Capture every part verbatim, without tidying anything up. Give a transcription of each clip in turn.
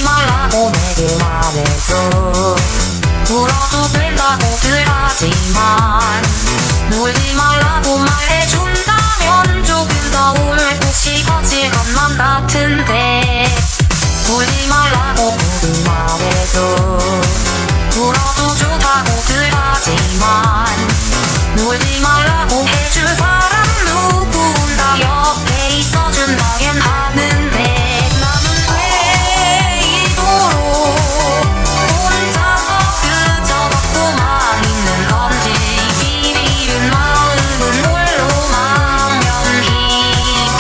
말라고 내게 말해줘. 울어도 된다고들 하지만 울지 말라고 말해준다면 조금 더 울고 싶어질 것만 같은데. 울지 말라고 굳이 말해줘. 울어도 좋다고들 하지만 울지 말라고 해줄 사람 누군가 옆에 있어준다면 하는데. 나는 왜 이토록 혼자서 그저 걷고만 있는 건지. 비비는 마음은 홀로 망연히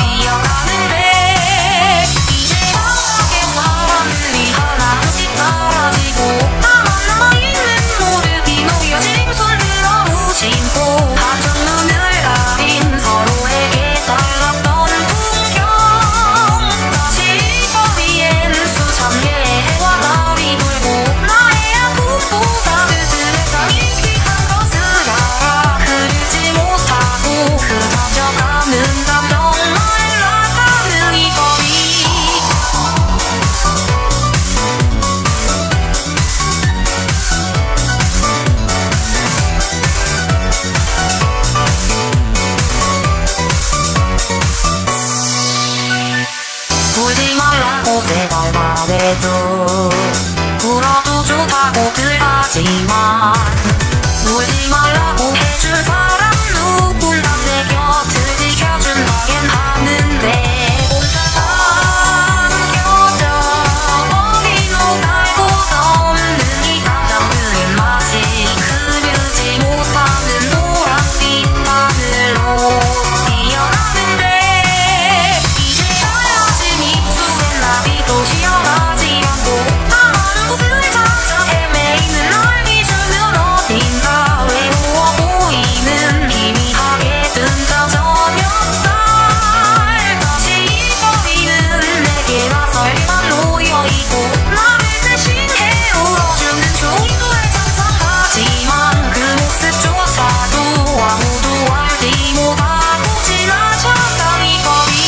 뛰어가는데. 이제 바닥에 사람들이 하나씩 사라지고 나만 남아있는 모습이 놓여진 손들어 무심코 한쪽 눈을 가린 서로에게 달랐던 풍경. 다시 거리엔 수천 개의 해와 달이 돌고 나의 아픔보다 그들에서 유익한 것을 알아. 흐르지 못하고 흩어져가는 감정 말라가는 이 거리. 울지 말라고 제발 말해줘. 울어도 좋다고들 하지만 울지 말라고 해줄 사람 누군가 내 곁을 지켜준다면 하는데. 혼자 남겨져 버린 오달고 없는 이 감정들의 맛이 흐르지 못하는 노란빛 하늘로 뛰어나는데. 이제 하얀 입술엔 나비도 쉬어가지 않고 나만은 곳을 찾아 헤매이는 날 잊으면 어딘가 외로워 보이는 희미하게 뜬 저 저녁달. 다시 이 거리는 내게 나설만 놓여있고 나를 대신해 울어주는 종이의 장상 같지만 그 모습조차도 아무도 알지 못하고 지나쳤던 이 거리.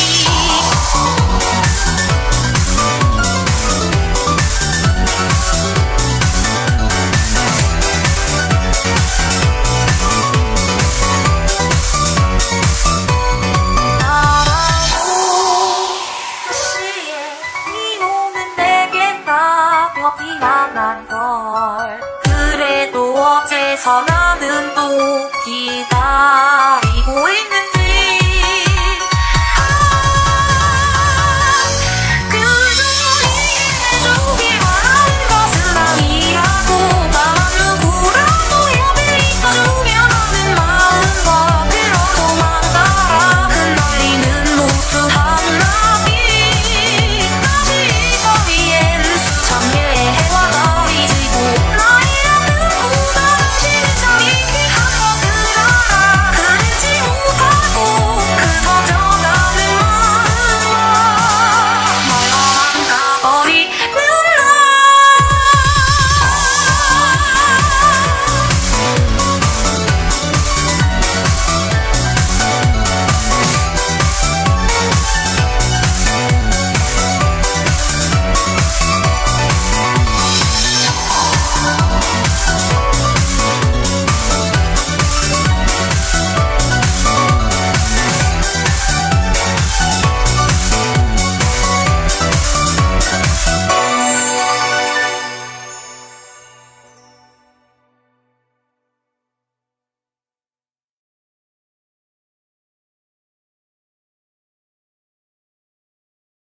나라고 그 시에 네 몸은 내게 다 미안한 걸. 그래도 어째서 나는 또 기다리고 있는